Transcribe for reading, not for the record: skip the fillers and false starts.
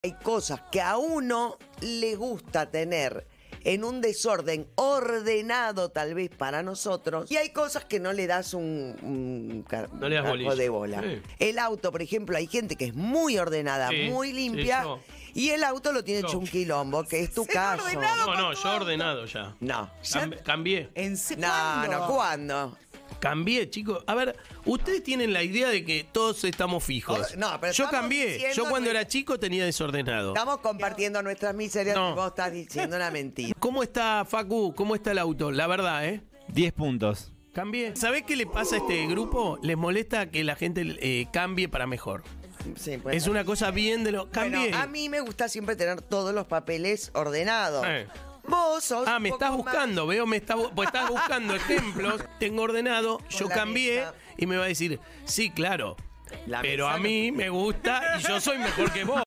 Hay cosas que a uno le gusta tener en un desorden ordenado, tal vez para nosotros, y hay cosas que no le das un No le das bolilla. de bola. Sí. El auto, por ejemplo, hay gente que es muy ordenada, Sí, muy limpia, sí, y el auto lo tiene hecho un quilombo, que es tu caso. No, yo ordenado ya. No. Cambié. No, ¿cuándo? Cambié, chicos. A ver, ustedes tienen la idea de que todos estamos fijos. No, pero yo estamos cambié. diciendo Yo cuando que- era chico tenía desordenado. Estamos compartiendo nuestras miserias No. y vos estás diciendo una mentira. ¿Cómo está, Facu? ¿Cómo está el auto? La verdad, 10 puntos. Cambié. ¿Sabés qué le pasa a este grupo? Les molesta que la gente cambie para mejor. Sí, pues. Es una cosa bien de lo... Cambié. Bueno, a mí me gusta siempre tener todos los papeles ordenados. Vos sos Ah, un me poco estás más- buscando, veo, pues estás buscando ejemplos, tengo ordenado, yo la cambié mesa. y me va a decir, sí, claro, La pero mesa a no- mí me gusta y yo soy mejor que vos.